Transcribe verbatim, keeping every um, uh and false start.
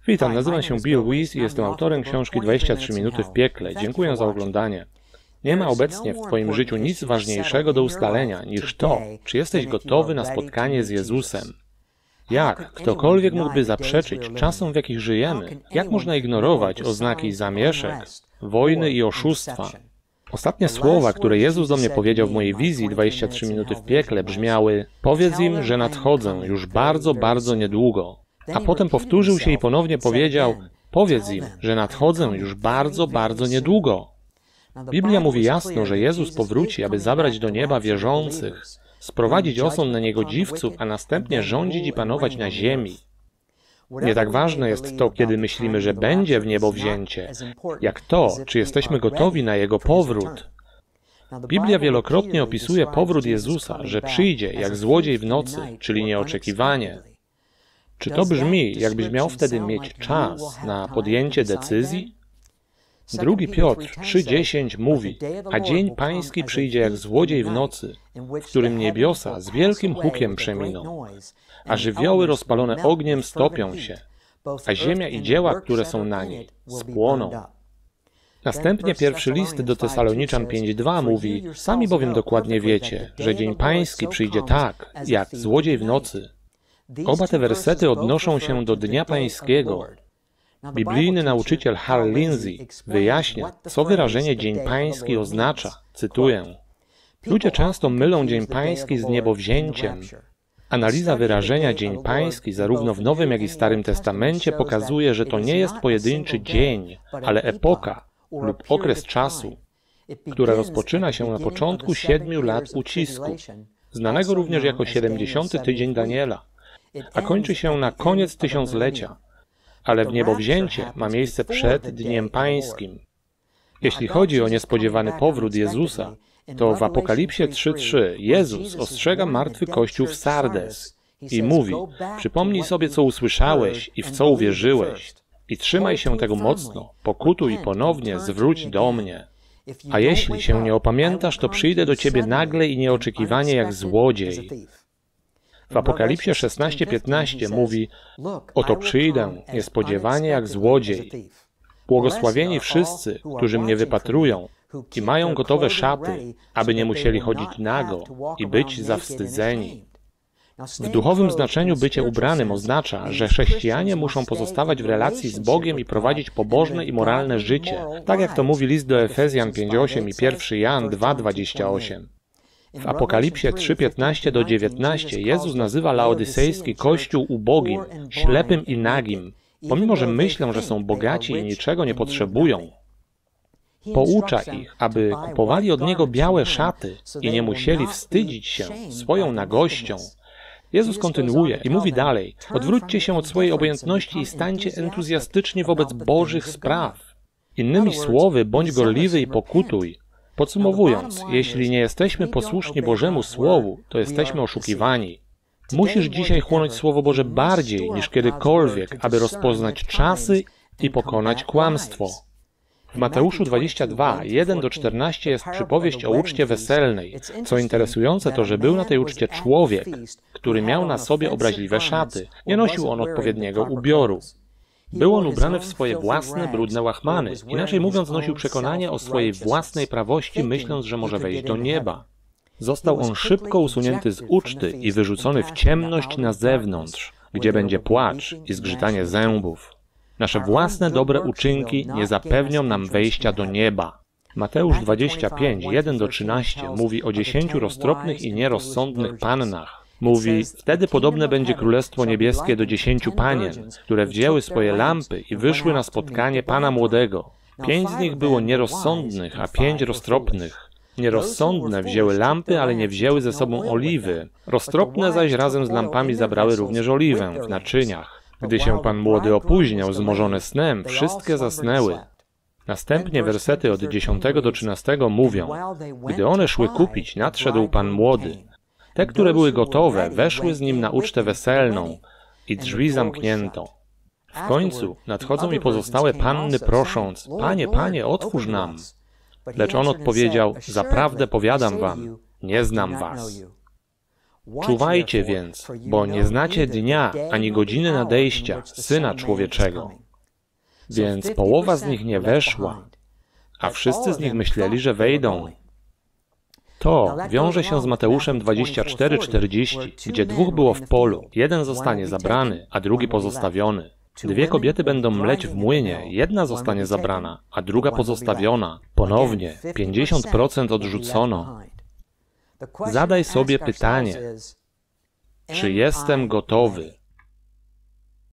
Witam, nazywam się Bill Wiese i jestem autorem książki dwadzieścia trzy minuty w piekle. Dziękuję za oglądanie. Nie ma obecnie w Twoim życiu nic ważniejszego do ustalenia niż to, czy jesteś gotowy na spotkanie z Jezusem. Jak ktokolwiek mógłby zaprzeczyć czasom, w jakich żyjemy? Jak można ignorować oznaki zamieszek, wojny i oszustwa? Ostatnie słowa, które Jezus do mnie powiedział w mojej wizji dwadzieścia trzy minuty w piekle, brzmiały: powiedz im, że nadchodzę już bardzo, bardzo niedługo. A potem powtórzył się i ponownie powiedział: powiedz im, że nadchodzę już bardzo, bardzo niedługo. Biblia mówi jasno, że Jezus powróci, aby zabrać do nieba wierzących, sprowadzić osąd na niegodziwców, a następnie rządzić i panować na ziemi. Nie tak ważne jest to, kiedy myślimy, że będzie w niebo wzięcie, jak to, czy jesteśmy gotowi na Jego powrót. Biblia wielokrotnie opisuje powrót Jezusa, że przyjdzie jak złodziej w nocy, czyli nieoczekiwanie. Czy to brzmi, jakbyś miał wtedy mieć czas na podjęcie decyzji? Drugi Piotr trzy dziesięć mówi: a dzień pański przyjdzie jak złodziej w nocy, w którym niebiosa z wielkim hukiem przeminą, a żywioły rozpalone ogniem stopią się, a ziemia i dzieła, które są na niej, spłoną. Następnie pierwszy list do Tesaloniczan pięć dwa mówi: sami bowiem dokładnie wiecie, że dzień pański przyjdzie tak, jak złodziej w nocy. Oba te wersety odnoszą się do Dnia Pańskiego. Biblijny nauczyciel Hal Lindsey wyjaśnia, co wyrażenie Dzień Pański oznacza. Cytuję: ludzie często mylą Dzień Pański z niebowzięciem. Analiza wyrażenia Dzień Pański zarówno w Nowym, jak i Starym Testamencie pokazuje, że to nie jest pojedynczy dzień, ale epoka lub okres czasu, która rozpoczyna się na początku siedmiu lat ucisku, znanego również jako siedemdziesiąty tydzień Daniela, a kończy się na koniec tysiąclecia. Ale w niebowzięcie ma miejsce przed Dniem Pańskim. Jeśli chodzi o niespodziewany powrót Jezusa, to w Apokalipsie trzy trzy Jezus ostrzega martwy kościół w Sardes i mówi: przypomnij sobie, co usłyszałeś i w co uwierzyłeś, i trzymaj się tego mocno, pokutuj i ponownie zwróć do mnie. A jeśli się nie opamiętasz, to przyjdę do ciebie nagle i nieoczekiwanie jak złodziej. W Apokalipsie szesnaście piętnaście mówi: oto przyjdę niespodziewanie jak złodziej. Błogosławieni wszyscy, którzy mnie wypatrują i mają gotowe szaty, aby nie musieli chodzić nago i być zawstydzeni. W duchowym znaczeniu bycie ubranym oznacza, że chrześcijanie muszą pozostawać w relacji z Bogiem i prowadzić pobożne i moralne życie, tak jak to mówi list do Efezjan pięć osiem i pierwszy Jan dwa dwadzieścia osiem. W Apokalipsie trzy piętnaście do dziewiętnaście Jezus nazywa laodycejski kościół ubogim, ślepym i nagim, pomimo że myślą, że są bogaci i niczego nie potrzebują. Poucza ich, aby kupowali od Niego białe szaty i nie musieli wstydzić się swoją nagością. Jezus kontynuuje i mówi dalej: odwróćcie się od swojej obojętności i stańcie entuzjastyczni wobec Bożych spraw. Innymi słowy, bądź gorliwy i pokutuj. Podsumowując, jeśli nie jesteśmy posłuszni Bożemu Słowu, to jesteśmy oszukiwani. Musisz dzisiaj chłonąć Słowo Boże bardziej niż kiedykolwiek, aby rozpoznać czasy i pokonać kłamstwo. W Mateuszu dwadzieścia dwa, jeden do czternastu jest przypowieść o uczcie weselnej. Co interesujące, to że był na tej uczcie człowiek, który miał na sobie obraźliwe szaty. Nie nosił on odpowiedniego ubioru. Był on ubrany w swoje własne, brudne łachmany. Inaczej mówiąc, nosił przekonanie o swojej własnej prawości, myśląc, że może wejść do nieba. Został on szybko usunięty z uczty i wyrzucony w ciemność na zewnątrz, gdzie będzie płacz i zgrzytanie zębów. Nasze własne dobre uczynki nie zapewnią nam wejścia do nieba. Mateusz dwadzieścia pięć, jeden do trzynastu mówi o dziesięciu roztropnych i nierozsądnych pannach. Mówi: wtedy podobne będzie Królestwo Niebieskie do dziesięciu panien, które wzięły swoje lampy i wyszły na spotkanie Pana Młodego. Pięć z nich było nierozsądnych, a pięć roztropnych. Nierozsądne wzięły lampy, ale nie wzięły ze sobą oliwy. Roztropne zaś razem z lampami zabrały również oliwę w naczyniach. Gdy się Pan Młody opóźniał, zmorzone snem, wszystkie zasnęły. Następnie wersety od dziesiątego do trzynastego mówią: gdy one szły kupić, nadszedł Pan Młody. Te, które były gotowe, weszły z nim na ucztę weselną i drzwi zamknięto. W końcu nadchodzą i pozostałe panny prosząc: Panie, Panie, otwórz nam. Lecz on odpowiedział: zaprawdę powiadam wam, nie znam was. Czuwajcie więc, bo nie znacie dnia ani godziny nadejścia Syna Człowieczego. Więc połowa z nich nie weszła, a wszyscy z nich myśleli, że wejdą. To wiąże się z Mateuszem dwadzieścia cztery czterdzieści, gdzie dwóch było w polu, jeden zostanie zabrany, a drugi pozostawiony. Dwie kobiety będą mleć w młynie, jedna zostanie zabrana, a druga pozostawiona. Ponownie, pięćdziesiąt procent odrzucono. Zadaj sobie pytanie, czy jestem gotowy?